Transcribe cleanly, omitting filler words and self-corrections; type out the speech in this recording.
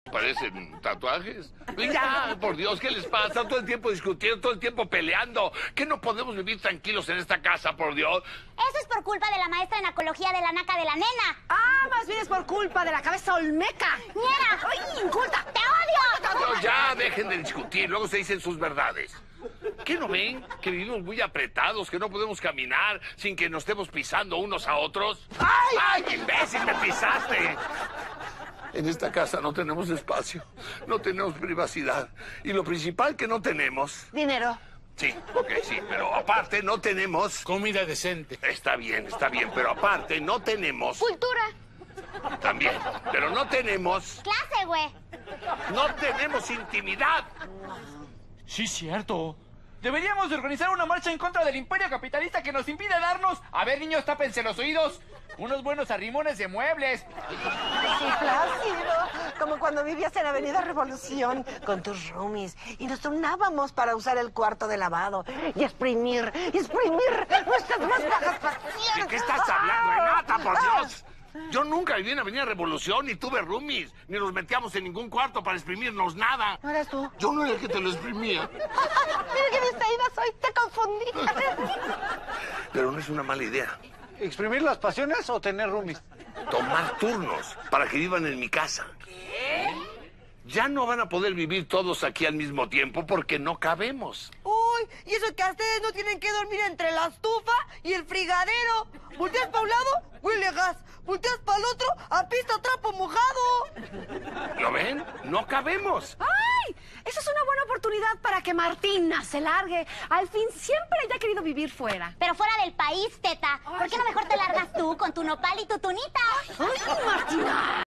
Parecen tatuajes. Ya, por Dios, ¿qué les pasa? Todo el tiempo discutiendo, todo el tiempo peleando. ¿Que no podemos vivir tranquilos en esta casa, por Dios? Eso es por culpa de la maestra en ecología de la naca de la nena. Ah, más bien es por culpa de la cabeza olmeca. ¡Niera! ¡Ay, inculta! ¡Te odio! Pero ya, dejen de discutir, luego se dicen sus verdades. ¿Qué no ven? Que vivimos muy apretados, que no podemos caminar sin que nos estemos pisando unos a otros. ¡Ay! ¡Ay, imbécil, me pisaste! En esta casa no tenemos espacio, no tenemos privacidad. Y lo principal que no tenemos... Dinero. Sí, ok, sí, pero aparte no tenemos... Comida decente. Está bien, pero aparte no tenemos... Cultura. También, pero no tenemos... Clase, güey. No tenemos intimidad. Sí, cierto. Deberíamos de organizar una marcha en contra del imperio capitalista que nos impide darnos... A ver, niños, tápense los oídos. Unos buenos arrimones de muebles. Sí, Plácido. Como cuando vivías en Avenida Revolución con tus roomies y nos turnábamos para usar el cuarto de lavado y exprimir nuestras más bajas pasiones. ¿De qué estás hablando, Renata, por Dios? Yo nunca viví en Avenida Revolución, ni tuve roomies, ni nos metíamos en ningún cuarto para exprimirnos nada. ¿No eres tú? Yo no era el que te lo exprimía. Mira qué distraída soy, te confundí. Pero no es una mala idea. ¿Exprimir las pasiones o tener roomies? Tomar turnos para que vivan en mi casa. ¿Qué? Ya no van a poder vivir todos aquí al mismo tiempo porque no cabemos. Uy, y eso que a ustedes no tienen que dormir entre la estufa y el frigadero. Volteas para un lado, huele a gas. Volteas para el otro, apesta trapo mojado. ¿Lo ven? No cabemos. ¡Ay! Esa es una buena oportunidad para que Martina se largue. Al fin siempre ella ha querido vivir fuera. Pero fuera del país, teta. ¿Por qué no mejor te largas tú con tu nopal y tu tunita? ¡Ay, Martina!